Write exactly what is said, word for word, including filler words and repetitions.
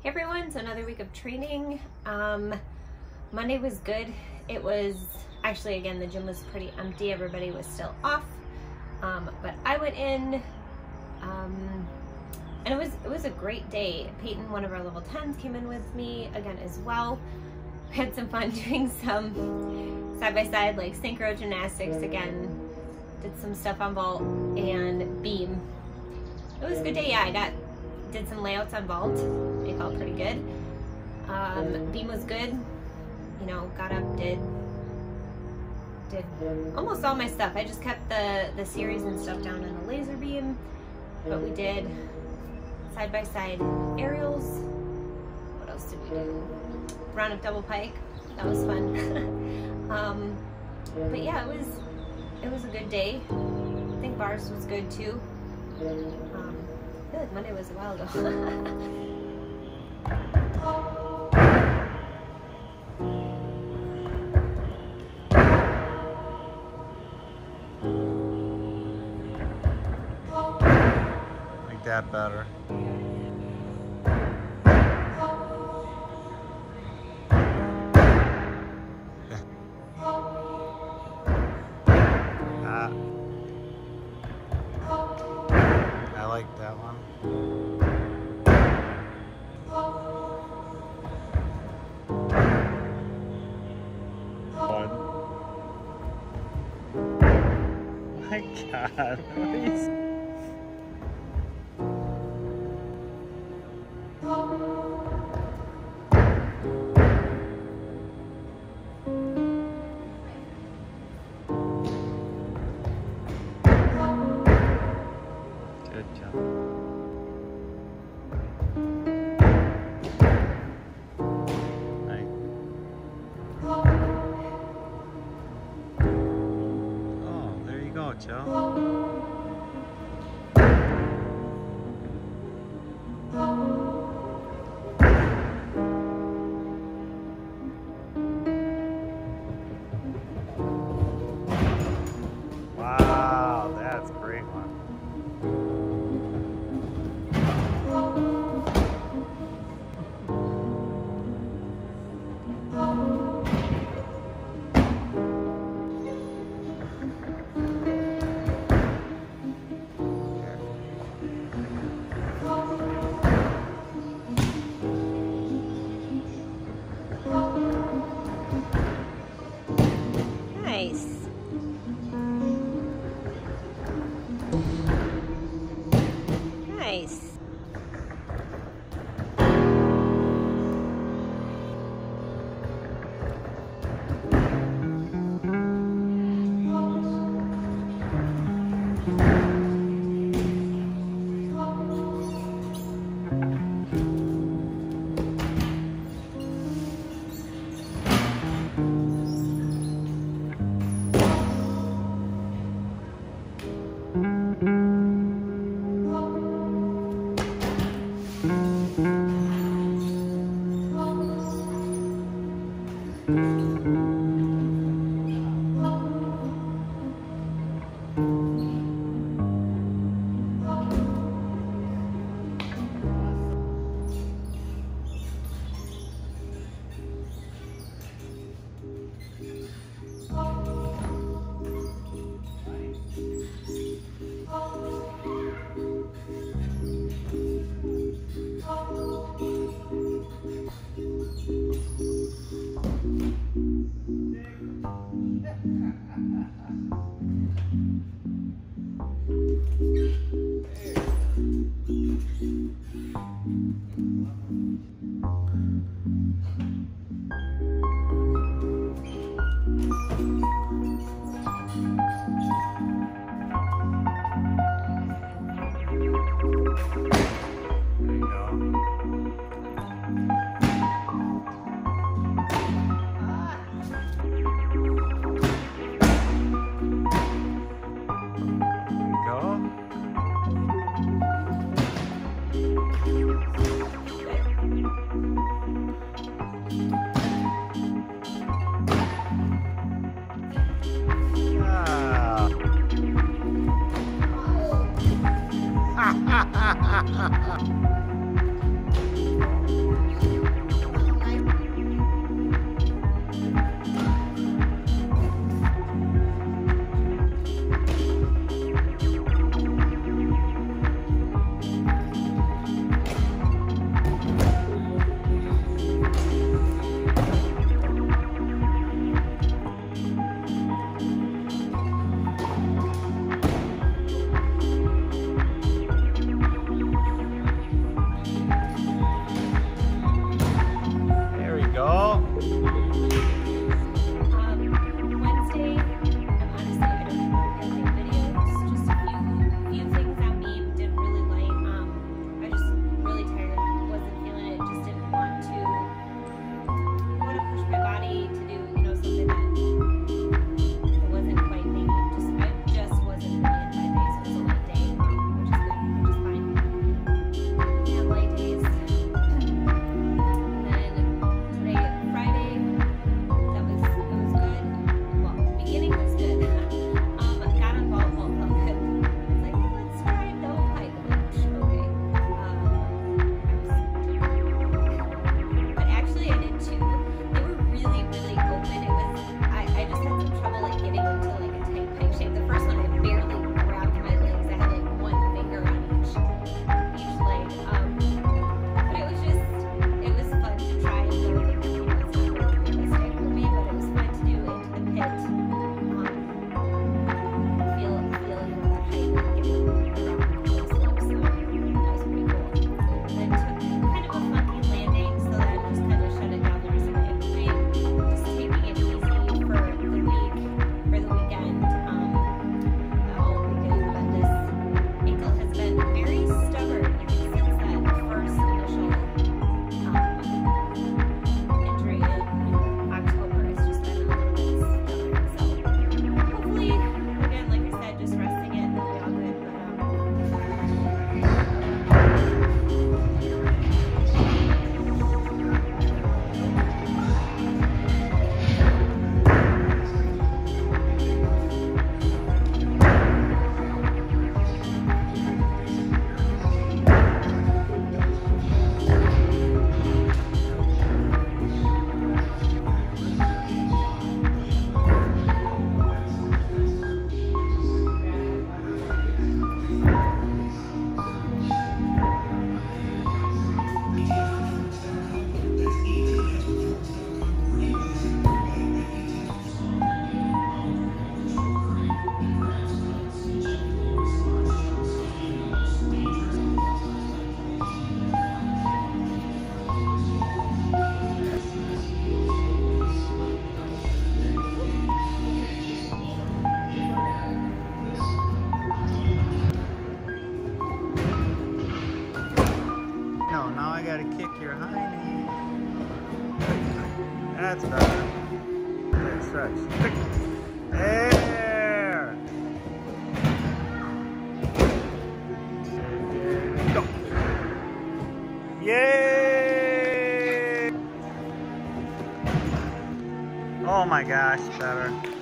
Hey everyone, so another week of training. Um, Monday was good. It was, actually again, the gym was pretty empty. Everybody was still off. Um, but I went in, um, and it was, it was a great day. Payton, one of our level tens, came in with me again as well. We had some fun doing some side-by-side, like synchro gymnastics again. Did some stuff on vault and beam. It was a good day, yeah. I got did some layouts on vault. They felt pretty good. Um, beam was good. You know, got up, did did almost all my stuff. I just kept the the series and stuff down in the laser beam, but we did side by side aerials. What else did we do? Round up double pike. That was fun. um, but yeah, it was it was a good day. I think bars was good too. Um, I feel like Monday was a while ago. Make that better. ah. I like that one. My God. Good job. Right. Oh, there you go, Joe. Wow, that's a great one. Nice. Nice. Wow, now I gotta kick your hiney. That's better. Okay, stretch. There! Go! Yay! Oh my gosh, better.